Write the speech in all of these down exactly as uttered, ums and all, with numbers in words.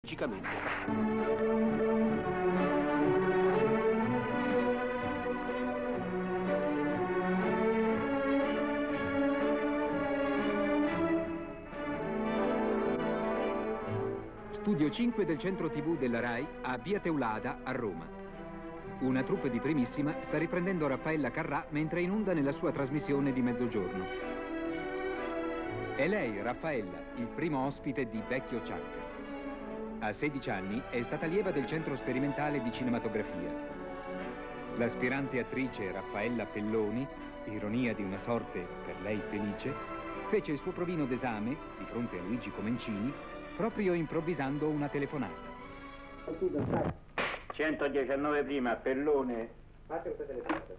Studio cinque del centro tivù della RAI a Via Teulada a Roma. Una troupe di primissima sta riprendendo Raffaella Carrà mentre inonda nella sua trasmissione di mezzogiorno. È lei, Raffaella, il primo ospite di Vecchio Ciacca. A sedici anni è stata allieva del Centro Sperimentale di Cinematografia. L'aspirante attrice Raffaella Pelloni, ironia di una sorte per lei felice, fece il suo provino d'esame di fronte a Luigi Comencini proprio improvvisando una telefonata. centodiciannove prima, Pellone. Fate questa telefonata.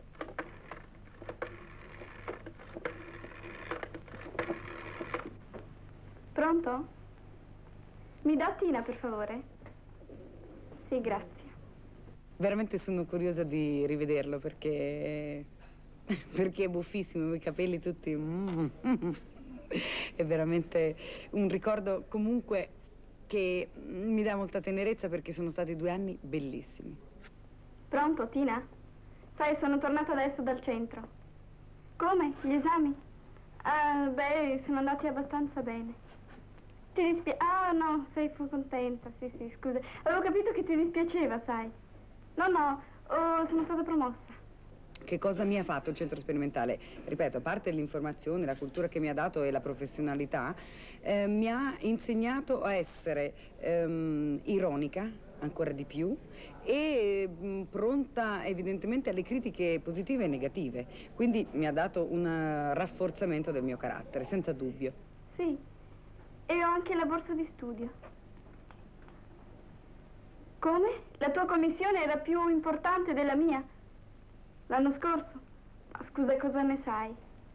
Pronto? Mi dà Tina, per favore? Sì, grazie. Veramente sono curiosa di rivederlo perché... perché è buffissimo, i capelli tutti... È veramente un ricordo comunque che mi dà molta tenerezza perché sono stati due anni bellissimi. Pronto, Tina? Sai, sono tornata adesso dal centro. Come? Gli esami? Ah, beh, sono andati abbastanza bene. Ti dispiace? Ah, no, sei contenta, sì, sì, scusa. Avevo capito che ti dispiaceva, sai. No, no, oh, sono stata promossa. Che cosa mi ha fatto il centro sperimentale? Ripeto, a parte l'informazione, la cultura che mi ha dato e la professionalità, eh, mi ha insegnato a essere ehm, ironica, ancora di più, e mh, pronta evidentemente alle critiche positive e negative. Quindi mi ha dato un uh, rafforzamento del mio carattere, senza dubbio. Sì, e ho anche la borsa di studio. Come? La tua commissione era più importante della mia? L'anno scorso? Ah, scusa, cosa ne sai?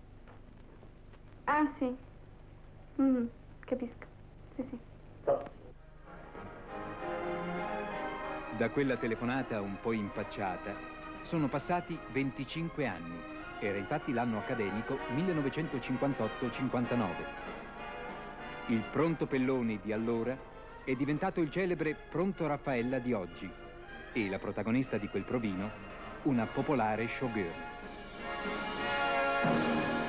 Ah, sì. Mm, capisco. Sì, sì. Da quella telefonata un po' impacciata sono passati venticinque anni. Era infatti l'anno accademico millenovecentocinquantotto cinquantanove. Il Pronto Pelloni di allora è diventato il celebre Pronto Raffaella di oggi e la protagonista di quel provino una popolare showgirl.